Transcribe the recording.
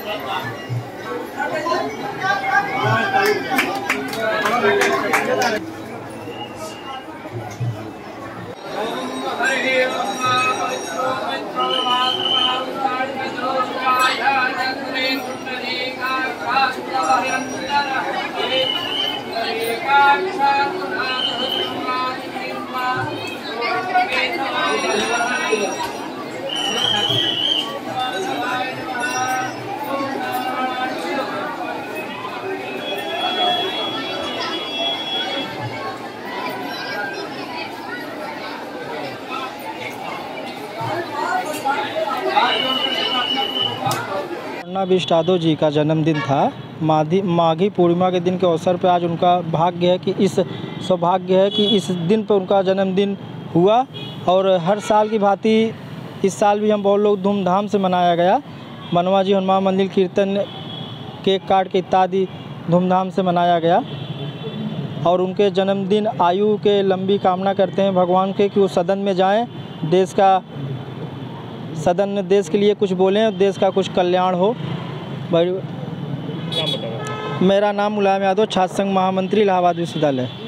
अभिष्ट यादव जी का जन्मदिन था। माघी पूर्णिमा के दिन के अवसर पर आज उनका सौभाग्य है कि इस दिन पर उनका जन्मदिन हुआ और हर साल की भांति इस साल भी हम बहुत लोग धूमधाम से मनाया गया। मनवा जी हनुमान मंदिर कीर्तन, केक काट के इत्यादि धूमधाम से मनाया गया और उनके जन्मदिन आयु के लंबी कामना करते हैं भगवान के कि वो सदन में जाएं, सदन में देश के लिए कुछ बोलें, देश का कुछ कल्याण हो। मेरा नाम मुलायम यादव, छात्र संघ महामंत्री, इलाहाबाद विश्वविद्यालय।